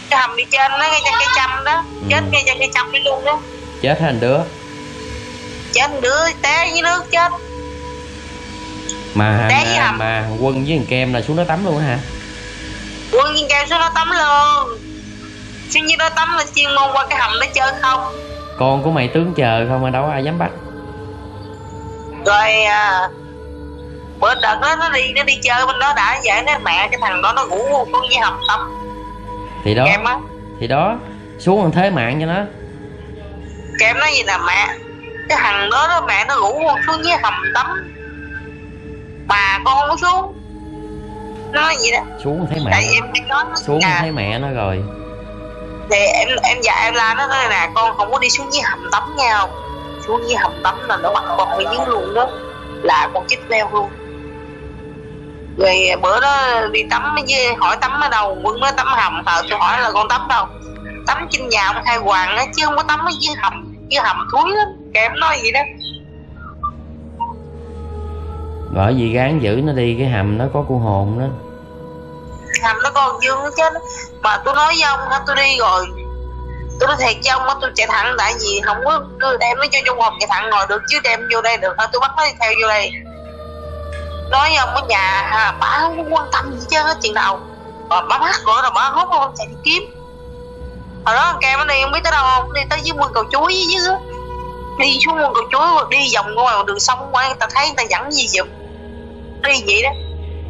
cái hầm đi trên nó ngay trên cây chăm đó, chết ngay trên cây chăm đi luôn đó. Chết thành đứa. Chết đứa té dưới nước chết. Mà Quân với thằng Kem là xuống nó tắm luôn hả? Quân với Kem xuống nó tắm luôn. Chứ như nó tắm là chuyên môn qua cái hầm nó chơi không. Con của mày tướng chờ không mà đâu ai dám bắt. Rồi bữa đợt đó nó đi chơi bên đó đã vậy đó, mẹ cái thằng đó nó ngủ xuống dưới hầm tắm. Thì đó. Kem á. Thì đó, xuống còn thế mạng cho nó. Kem nói gì là mẹ, cái thằng đó mẹ nó ngủ xuống dưới hầm tắm mà con không có xuống. Nó nói gì đó. Xuống thấy mẹ. Tại em nói xuống thấy mẹ nó rồi. Thì em dạy em la nó nói là con không có đi xuống dưới hầm tắm nha, không xuống dưới hầm tắm là nó bắt con phải dưới luôn đó, là con chích leo luôn. Rồi bữa đó đi tắm với hỏi tắm ở đâu, Quân nói tắm hầm. Tôi hỏi là con tắm đâu, tắm trên nhà ông Khai Hoàng á, chứ không có tắm ở dưới hầm thúi lắm. Kém nói gì đó. Bởi vì gán giữ nó đi cái hầm nó có cô hồn đó. Hầm nó còn dương nó chết. Mà tôi nói với ông tôi đi rồi, tôi nói thiệt với ông tôi chạy thẳng, tại vì không có đem nó cho trong hộp chạy thẳng ngồi được, chứ đem vô đây được tôi bắt nó đi theo vô đây. Nói với ông ở nhà bà không có quan tâm gì chứ hết chuyện nào. Bà mắc rồi bà hốt không chạy đi kiếm. Hồi đó thằng Kem nó đi không biết tới đâu không, đi tới dưới mương cầu chuối dưới á, đi xuống mương cầu chuối rồi đi vòng ngoài đường sông qua, người ta thấy người ta dẫn gì giùm đi vậy đó.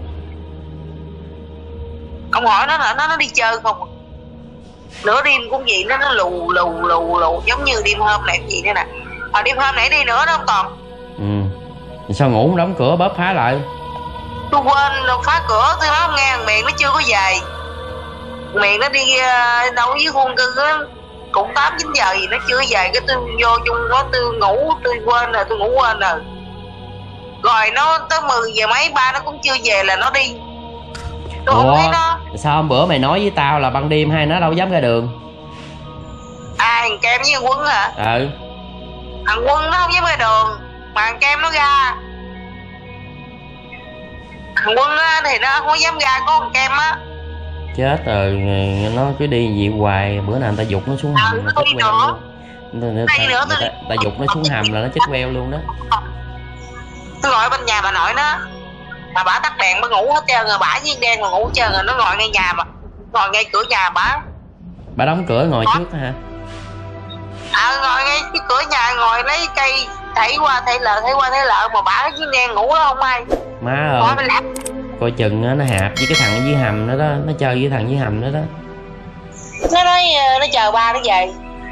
Ông hỏi nó là nó đi chơi không, nửa đêm cũng vậy, nó lù giống như đêm hôm này cái gì nữa nè. Đêm hôm nãy đi nữa đó ông Toàn. Sao ngủ không đóng cửa bóp phá lại? Tôi quên phá cửa, tôi nói nghe thằng Miền nó chưa có về. Miền nó đi đâu với khuôn cưng á, cũng 8-9 giờ gì nó chưa về, cái tôi vô chung nó tôi ngủ, tôi quên rồi, tôi ngủ quên rồi. Rồi nó tới 10 giờ mấy ba nó cũng chưa về là nó đi. Tôi không thấy nó. Sao hôm bữa mày nói với tao là ban đêm hai nó đâu dám ra đường? Thằng Kem với thằng Quân hả? Thằng Quân nó không dám ra đường, mà thằng Kem nó ra. Thằng Quân á thì nó không dám ra, có thằng Kem á. Chết rồi, nó cứ đi vậy hoài, bữa nào người ta dục nó xuống hầm là chết queo luôn. Ta dục nó xuống hầm là nó chết queo luôn đó. Tôi gọi bên nhà bà nội nó, mà bả tắt đèn bà ngủ hết trơn rồi, bả với đen mà ngủ hết trơn rồi, nó ngồi ngay nhà mà, ngồi ngay cửa nhà bả. Bà đóng cửa ngồi trước hả? Ngồi ngay cái cửa nhà, ngồi lấy cây thảy qua thảy lợ mà bả với đen ngủ đó không ai. Má ơi, coi chừng nó hạp với cái thằng ở dưới hầm đó đó, nó chơi với thằng dưới hầm đó đó. Nó nói nó chờ ba nó về.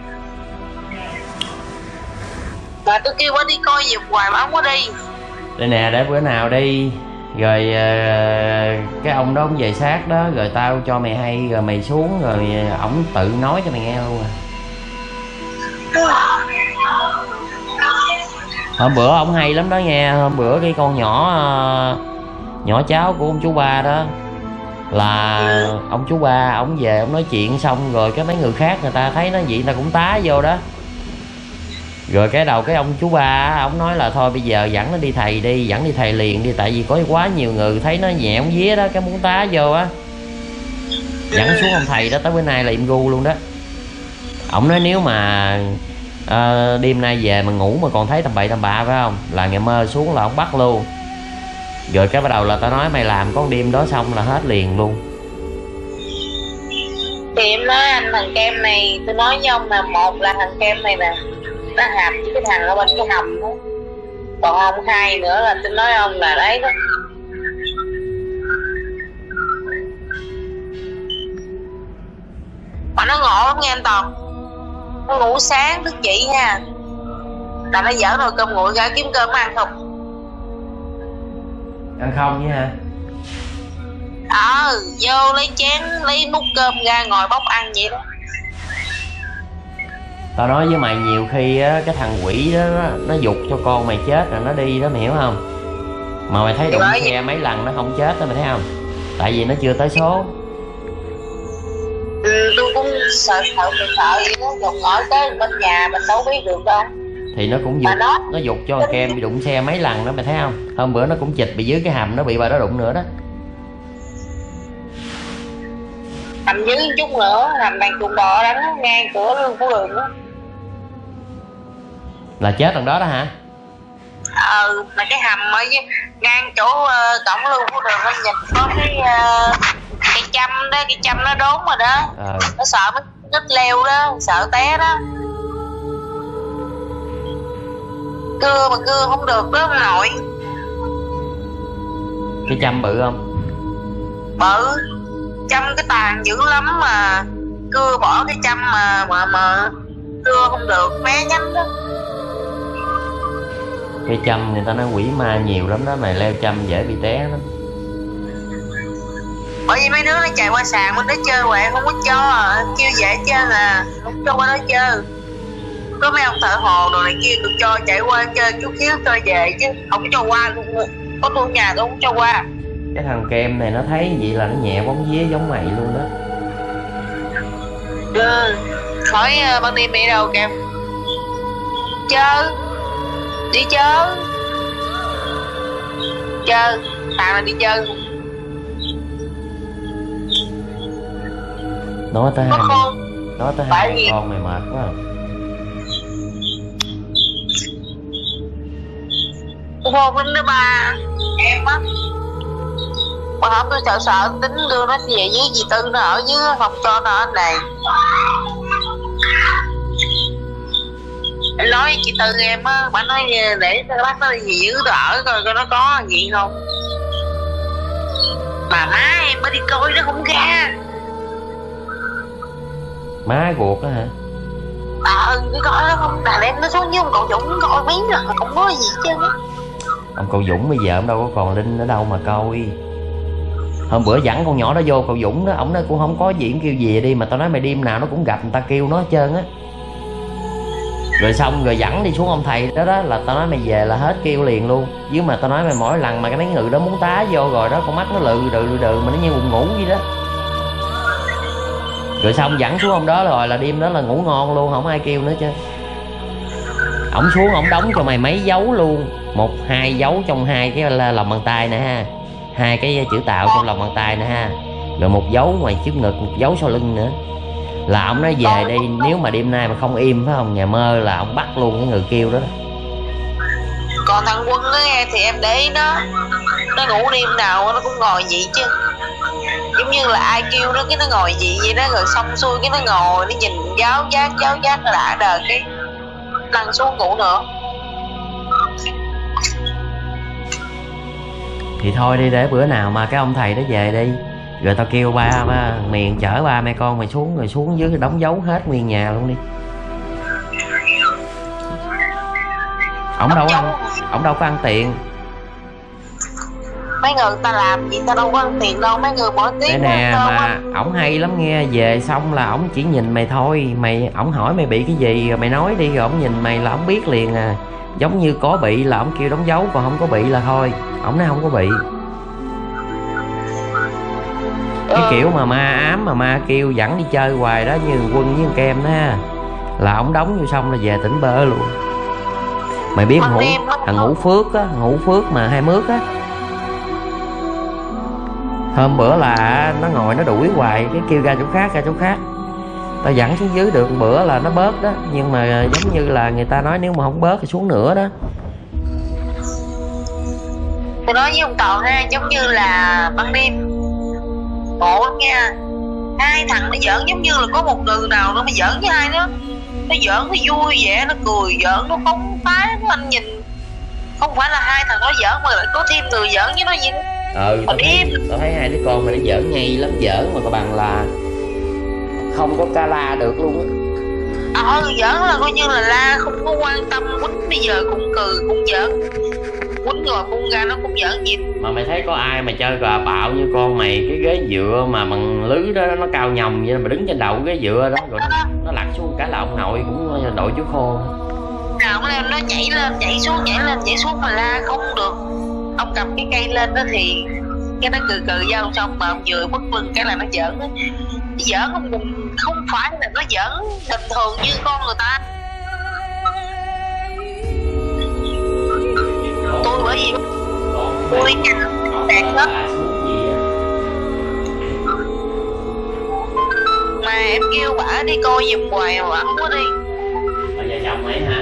Mà tôi kêu bả đi coi giùm hoài mà không có đi. Đây nè, để bữa nào đi rồi cái ông đó ông về sát đó, rồi tao cho mày hay, rồi mày xuống rồi ổng tự nói cho mày nghe luôn à. Hôm bữa ổng hay lắm đó nghe. Hôm bữa cái con nhỏ cháu của ông chú ba đó, là ông chú ba ổng về ổng nói chuyện xong rồi cái mấy người khác người ta thấy nó vậy, người ta cũng tá vô đó. Rồi cái đầu cái ông chú ba ổng nói là thôi bây giờ dẫn nó đi thầy đi, dẫn đi thầy liền đi, tại vì có quá nhiều người thấy nó nhẹ ổng vía đó, cái muốn tá vô á. Dẫn xuống ông thầy đó, tới bữa nay là im gu luôn đó. Ổng nói nếu mà đêm nay về mà ngủ mà còn thấy tầm bậy tầm bạ phải không, là ngày mơ xuống là ổng bắt luôn. Rồi cái bắt đầu là tao nói mày làm con đêm đó xong là hết liền luôn. Thì em nói anh thằng Kem này, tôi nói với ông là một là thằng Kem này nè, nó hạp với cái thằng ở bên cái hầm đó. Còn ông hai nữa là tôi nói ông là đấy đó. Mà nó ngộ lắm nghe anh Toàn. Nó ngủ sáng thức dậy nha, là nó dở nồi cơm nguội ra kiếm cơm ăn không. Ăn không vậy hả? Vô lấy chén lấy nút cơm ra ngồi bóc ăn vậy đó. Tao nói với mày nhiều khi á, cái thằng quỷ đó nó giục cho con mày chết rồi nó đi đó, mày hiểu không? Mà mày thấy đụng xe mấy lần nó không chết đó, mày thấy không? Tại vì nó chưa tới số. Tôi cũng sợ vậy đó, dồn hỏi tới bên nhà mình đâu biết được đâu. Thì nó cũng giục, nó giục cho thằng Kem bị đụng xe mấy lần đó, mày thấy không? Hôm bữa nó cũng chịch bị dưới cái hầm, nó bị bà đó đụng nữa đó. hầm dưới chút nữa, hầm bằng chuồng bò đánh ngang cửa Lương Phú Đường đó. Là chết lần đó đó hả? Là cái hầm ở ngang chỗ cổng Lương Phú Đường, nó nhìn có cái châm đó, cái châm nó đốn rồi đó. Nó sợ mấy nít leo đó, sợ té đó. Cưa mà cưa không được đó ông nội. Cái châm bự không? Bự, châm cái tàn dữ lắm mà cưa bỏ cái châm mà cưa không được, né nhánh đó. Cái châm người ta nói quỷ ma nhiều lắm đó, mày leo châm dễ bị té lắm. Bởi vì mấy đứa nó chạy qua sàn bên đó chơi hoài, không có cho kêu dễ chơi là không cho qua đó chơi. Có mấy ông thợ hồ đồ này kia được cho chạy qua chơi chút xíu chơi về chứ không cho qua luôn. Có tôi nhà tôi không cho qua. Cái thằng Kem này nó thấy vậy là nó nhẹ bóng vía giống mày luôn đó. Hỏi ban đêm đi đâu Kem? Chơi. Đi chơi. Chơi. Thằng là đi chơi. Nói tới hai con mày mệt quá. Khôn lắm đó ba. Em á. Mà hôm tôi sợ tính đưa nó về với dì Tư, nó ở dưới không cho nó ở này. Nói với chị Tư em á, bà nói để bác nó đi dưới tôi ở coi nó có gì không. Mà má em mới đi coi nó không ra. Má ruột đó hả? Cái coi nó không, đàn em nó xuống với ông cậu Dũng coi mấy lần không có gì chứ. Ông cậu Dũng bây giờ ông đâu có còn Linh ở đâu mà coi. Hôm bữa dẫn con nhỏ đó vô cậu Dũng đó, ổng nói cũng không có gì, cũng kêu về đi, mà tao nói mày đêm nào nó cũng gặp người ta kêu nó hết trơn á. Rồi xong rồi dẫn đi xuống ông thầy đó đó, là tao nói mày về là hết kêu liền luôn. Chứ mà tao nói mày mỗi lần mà cái mấy người đó muốn tá vô rồi đó, con mắt nó lừ mà nó như buồn ngủ vậy đó. Rồi xong dẫn xuống ông đó rồi là đêm đó là ngủ ngon luôn, không ai kêu nữa chứ. Ổng xuống ổng đóng cho mày mấy dấu luôn, 1-2 dấu trong 2 cái lòng bàn tay nè ha, 2 cái chữ tạo trong lòng bàn tay nè ha, rồi 1 dấu ngoài trước ngực, 1 dấu sau lưng nữa. Là ổng nói về đây nếu mà đêm nay mà không im phải không, nhà mơ là ổng bắt luôn cái người kêu đó. Còn thằng Quân đó nghe thì em để ý nó ngủ đêm nào nó cũng ngồi vậy chứ, giống như là ai kêu nó cái nó ngồi vậy đó, rồi xong xuôi cái nó ngồi nó nhìn giáo giác nó đã đờ cái lăn xuống ngủ nữa. Thì thôi đi, để bữa nào mà cái ông thầy đó về đi, rồi tao kêu miền chở ba mẹ con mày xuống, rồi xuống dưới đóng dấu hết nguyên nhà luôn đi. Ổng đâu có ăn tiền. Mấy người ta làm gì ta đâu có ăn tiền đâu, mấy người mỗi tiếng. Đây nè, mà ổng hay lắm nghe, về xong là ổng chỉ nhìn mày thôi, ổng hỏi mày bị cái gì rồi mày nói đi, rồi ổng nhìn mày là ổng biết liền à. Giống như có bị là ổng kêu đóng dấu, còn không có bị là thôi, ổng nói không có bị. Cái kiểu mà ma ám mà ma kêu dẫn đi chơi hoài đó, như Quân với Kem đó ha, là ổng đóng vô xong là về tỉnh bơ luôn. Mày biết thằng Ngũ Phước á, Ngũ Phước mà Hai Mướt á, hôm bữa là nó ngồi nó đuổi hoài, cái kêu ra chỗ khác, tao dẫn xuống dưới được bữa là nó bớt đó, nhưng mà giống như là người ta nói nếu mà không bớt thì xuống nữa đó. Tôi nói với ông Toàn ha, giống như là ban đêm ngộ lắm nha, 2 thằng nó giỡn giống như là có một người nào nó mới giỡn với hai nó giỡn nó vui vẻ, nó cười giỡn, nó phóng phá, nó anh nhìn không phải là 2 thằng nó giỡn mà lại có thêm người giỡn với nó gì đó. Tao thấy 2 đứa con mà nó giỡn ngay lắm, giỡn mà có bằng là không có ca la được luôn á. Giỡn là coi như là la, không có quan tâm, quýnh bây giờ cũng cười cũng giỡn, quýnh rồi buông ra nó cũng giỡn gì. Mà mày thấy có ai mà chơi gà bạo như con mày, cái ghế dựa mà bằng lưới đó nó cao nhồng vậy mà đứng trên đầu ghế dựa đó, rồi nó lặt xuống cả là ông nội cũng đội chú khô. Nào ông leo nó nhảy lên nhảy xuống mà la không được. Ông cầm cái cây lên đó thì cái nó cười với ông, xong mà ông vừa bất lưng cái là nó giỡn đó. Giỡn không phải là nó giỡn bình thường như con người ta. Tôi bởi vì tôi nhìn đẹp lắm. em kêu bả đi coi giùm hoài mà bả không có đi. Là vợ chồng mày hả?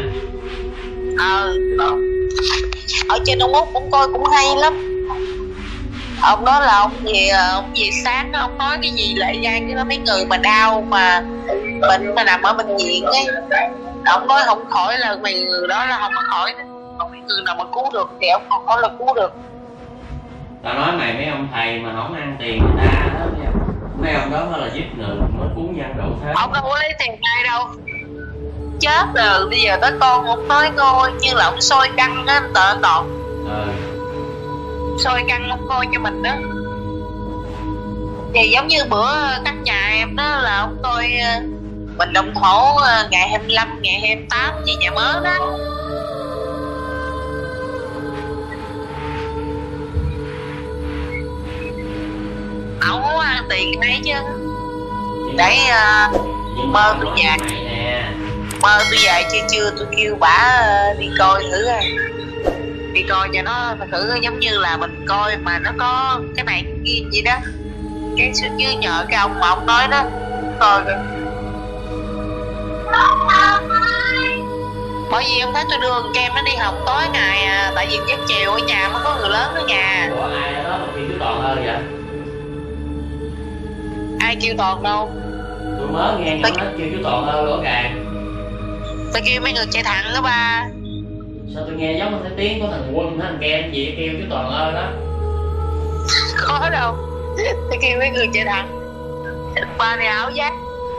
Ở trên Đông Úc cũng coi cũng hay lắm. Ông đó là ông về sáng ông nói cái gì lại ra cái đó, mấy người mà đau mà bệnh mà nằm ở bệnh viện ấy, ông nói không khỏi là mấy người đó là không có khỏi, còn mấy người nào mà cứu được thì ông không có là cứu được. Tao nói mày mấy ông thầy mà không ăn tiền người ta đó, mấy ông đó mới là giúp người mới cứu nhân độ thế. Ông đâu có lấy tiền ai đâu, chết rồi. Bây giờ tới con ông nói coi như là ông soi căng á, toàn soi căng ông coi cho mình đó. Thì giống như bữa cách nhà em đó là ông coi Bình Động Thổ ngày 25, ngày 28 gì nhà mới đó. Ông có ăn tiền ấy chứ. Đấy mơ tôi về, mơ tôi về chưa tôi kêu bả đi coi thử coi, đi coi cho nó thử giống như là mình coi mà nó có cái này cái kia gì đó, cái như nhờ cái ông mà ông nói đó coi kìa. Bởi vì ông thấy tôi đưa con Kem nó đi học tối ngày tại vì giấc chiều ở nhà mới có người lớn ở nhà. Ủa ai đó mà kêu chú Toàn hơn vậy? Ai kêu Toàn đâu? Tôi mới nghe nó kêu chú Toàn hơn rõ ràng. Tôi kêu mấy người chạy thẳng đó ba. Sao tôi nghe giống cái tiếng của thằng Quân thằng Kem gì kêu chú Toàn ơi đó. Có đâu. Tôi kêu mấy người chạy thẳng. Ba này ảo giác.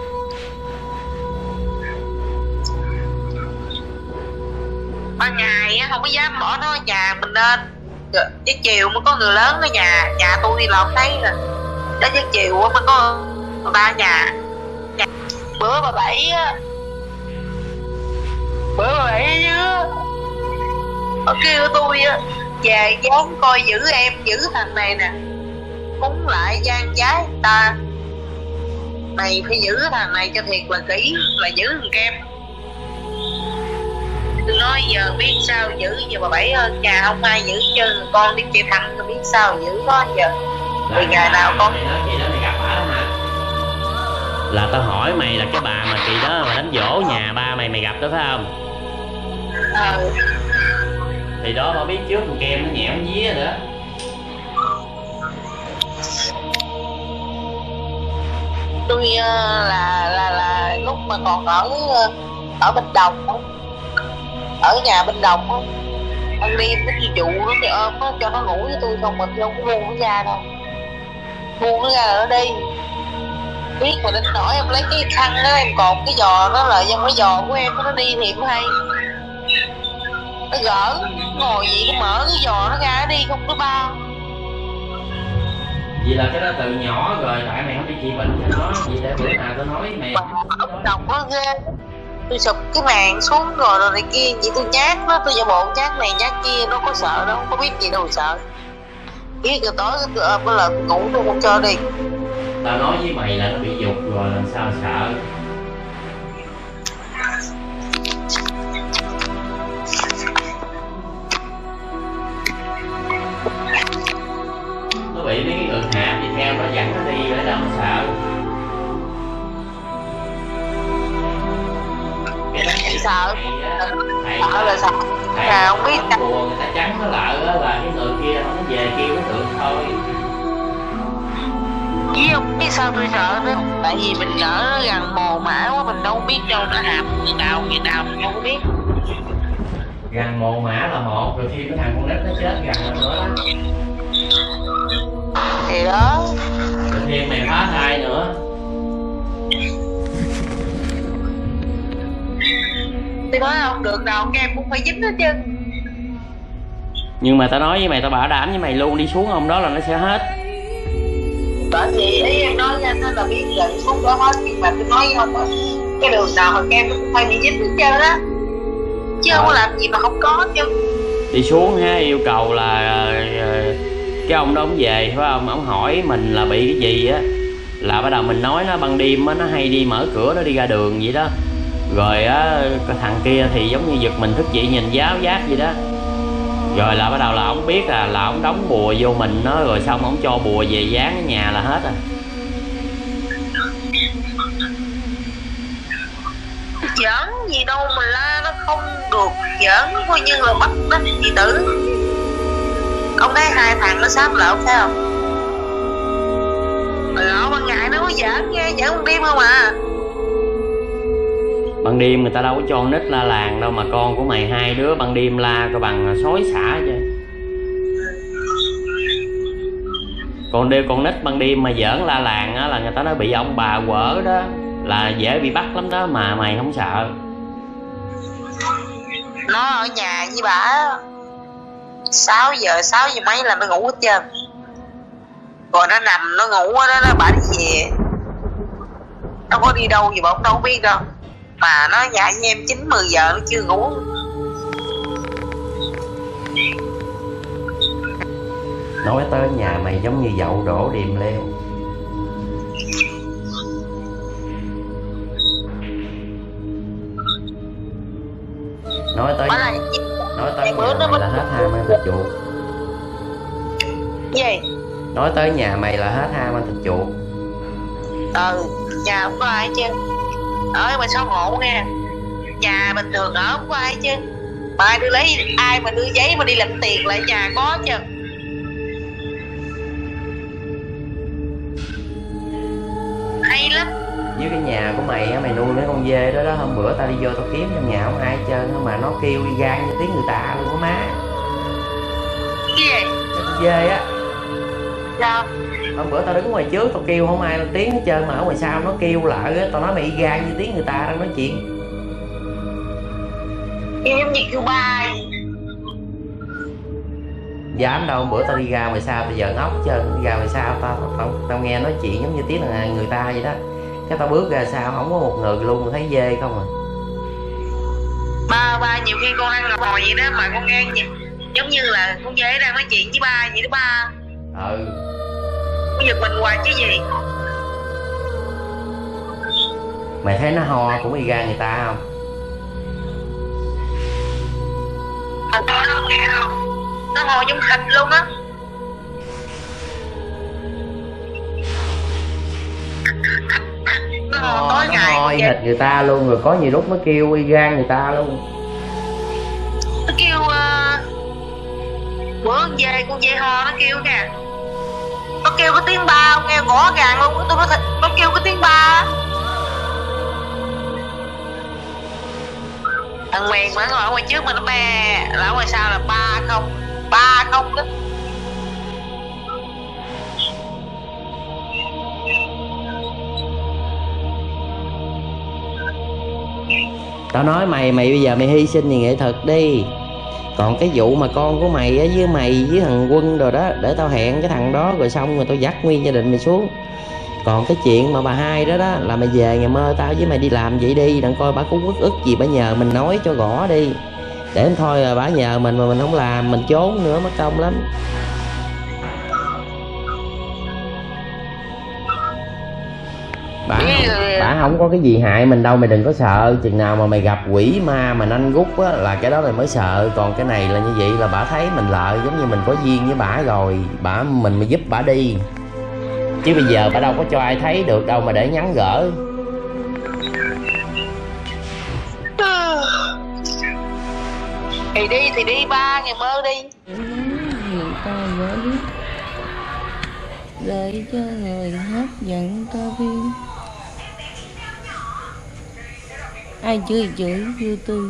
Ban ngày không có dám bỏ nó ở nhà mình lên. Cái chiều mới có người lớn ở nhà. Nhà tôi thì là không thấy rồi. Đến cái chiều mới có người ta ở nhà. Bữa bà Bảy á, chứ ở kêu tôi á về dán coi giữ em, giữ thằng này nè, cúng lại gian trái người ta, mày phải giữ thằng này cho thiệt là kỹ, là giữ thằng Kem. Tôi nói giờ biết sao giữ, giờ bà Bảy ơi, nhà không ai giữ chân con đi chơi thằng, tôi biết sao giữ nó giờ. Vì ngày nào con mày nói chị đó mày gặp bà đó hả? Là tao hỏi mày là cái bà mà chị đó mà đánh dỗ nhà ba mày gặp đó phải không? Thì đó bà biết trước thằng Kem nó nhẽo día rồi đó. Tôi là lúc mà còn ở Bình Đồng, ở nhà Bình Đồng, ăn đêm nó đi dụ nó thì ôm nó cho nó ngủ với tôi không, mình không có buông nó ra đâu, buông nó ra là nó đi. Biết mà đến nỗi em lấy cái khăn đó em cột cái giò nó lại trong cái giò của em nó đi thì mới hay. Nó gỡ ngồi gì nó mở cái giò nó ra nó đi không có bao. Vậy là cái đó từ nhỏ rồi, tại mày không đi trị bệnh cho nó, vậy để bữa nào tao nói mày đồng nó ghê. Tôi sụp cái màn xuống rồi này kia, vậy tôi nhát nó, tôi giả bộ nhát này nhát kia, nó có sợ đâu, không có biết gì đâu sợ. Biết rồi tối cái là ngủ tôi không cho đi. Tao nói với mày là nó bị dục rồi làm sao sợ. Nó bị mấy cái người hạ thì theo nó dẫn nó đi ở đâu mà sợ. Cái sợ sợ là sợ à, không biết ta buồn người ta trắng nó lợi đó, là cái người kia nó về kêu nó được thôi. Chứ không biết sao tôi sợ nữa, tại vì mình ở nó gần mồ mả quá, mình đâu biết đâu nó hạp người nào mình không biết. Gần mồ mả là một, rồi khi cái thằng con nít nó chết gần nữa đó. Thì đó. Rồi thêm mày phá thai nữa. Tôi nói không được đâu, các em cũng phải dính hết chứ. Nhưng mà tao nói với mày, tao bảo đảm với mày luôn, đi xuống ông đó là nó sẽ hết. Bởi vì ý em nói ra nó là biết là xuống đó hết, nhưng mà tôi nói không á, cái đường nào mà kem cũng phải bị dính hết trơn á, chứ không có làm gì mà không có chứ. Đi xuống ha, yêu cầu là cái ông đó ông về phải không, ông hỏi mình là bị cái gì á, là bắt đầu mình nói nó ban đêm á, nó hay đi mở cửa nó đi ra đường vậy đó. Rồi á cái thằng kia thì giống như giật mình thức dậy nhìn giáo giác vậy đó. Rồi là bắt đầu là ông biết là ông đóng bùa vô mình nó, rồi xong ông cho bùa về dán ở nhà là hết rồi. Giỡn gì đâu mà la, nó không được giỡn, coi như là bắt nó chị tử. Ông thấy hai thằng nó sáp lợn phải không? Ở ban ngày nó có giỡn nghe, giỡn ban đêm không à. Ban đêm người ta đâu có cho con nít la làng đâu, mà con của mày hai đứa ban đêm la coi bằng xối xả chứ. Còn đeo con nít ban đêm mà giỡn la làng á là người ta nói bị ông bà quở đó, là dễ bị bắt lắm đó, mà mày không sợ. Nó ở nhà với bà 6 giờ mấy là nó ngủ hết trơn, rồi nó nằm nó ngủ đó, nó bà đi về, nó có đi đâu gì bà cũng đâu biết đâu, mà nó nhà anh em 9-10 giờ nó chưa ngủ. Nói tới nhà mày giống như dậu đổ điềm leo. Nói tới nhà mày là hết ham ăn thịt chuột. Gì? Nói tới nhà mày là hết ham ăn thịt chuột. Nhà không có ai chứ. Mà sao ngộ nghe. Nhà bình thường ở không có ai chứ. Mà ai đưa lấy, ai mà đưa giấy mà đi làm tiền lại nhà có chứ. Hay lắm. Với cái nhà của mày á, mày nuôi mấy con dê đó đó, hôm bữa tao đi vô tao kiếm trong nhà không ai hết trơn, mà nó kêu đi gan như tiếng người ta luôn á má. Cái gì? Con dê á. Sao? Hôm bữa tao đứng ngoài trước tao kêu không ai lên tiếng hết trơn, mà ở ngoài sau nó kêu lại á, tao nói mày gan như tiếng người ta đang nói chuyện. Kêu giống như kêu ba. Dám đâu, hôm bữa tao đi ra ngoài sau tao giỡn ốc trơn, ra ngoài sau tao nghe nói chuyện giống như tiếng là người ta vậy đó. Cái tao bước ra sau không có một người luôn, thấy dê không à. Ba nhiều khi con ăn ngồi vậy đó mà con nghe giống như là con dê đang nói chuyện với ba vậy đó ba. Con giật mình hoài chứ gì. Mày thấy nó ho cũng đi ra người ta không? Con không nghe không? Nó ho giống thịt luôn á. Nó ho y hệt người ta luôn, rồi có nhiều lúc nó kêu y gan người ta luôn. Nó kêu bữa con dê ho nó kêu kìa. Nó kêu cái tiếng ba, nghe rõ ràng luôn. Nó kêu cái tiếng ba. Thằng Mèn mà ngồi ở ngoài trước mà nó be, là ở ngoài sau là ba không đó. Tao nói mày bây giờ mày hy sinh vì nghệ thuật đi. Còn cái vụ mà con của mày á, với mày với thằng Quân rồi đó, để tao hẹn cái thằng đó rồi xong rồi tao dắt nguyên gia đình mày xuống. Còn cái chuyện mà bà hai đó đó là mày về ngày mơ tao với mày đi làm vậy đi, đừng coi bà có uất ức gì bà nhờ mình nói cho rõ đi. Để thôi là bà nhờ mình mà mình không làm, mình trốn nữa mất công lắm. Bà không có cái gì hại mình đâu, mày đừng có sợ. Chừng nào mà mày gặp quỷ ma mà nanh gút á là cái đó mày mới sợ. Còn cái này là như vậy là bà thấy mình lợi, giống như mình có duyên với bả rồi, mình mới giúp bả đi. Chứ bây giờ bả đâu có cho ai thấy được đâu mà để nhắn gỡ. Thì đi ba ngày mơ đi. Người ta gỡ biết để cho người hấp dẫn ta viên. Ai chửi vô tư.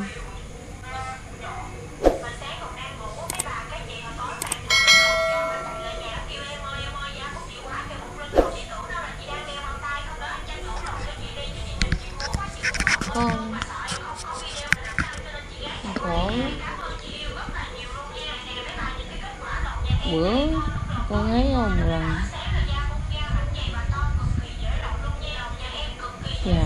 Con khổ. Bữa con thấy không lần. Dạ.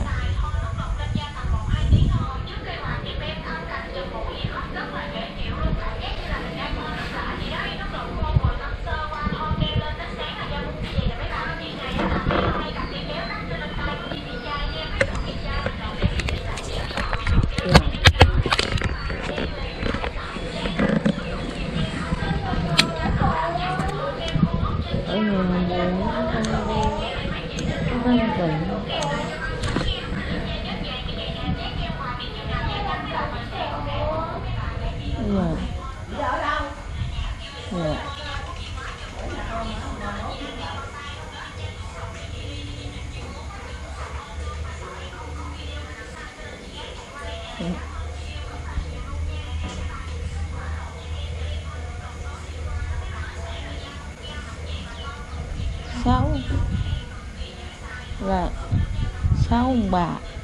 Ở nhà buồn, con đi, con tỉnh. sáu là 6 ông bà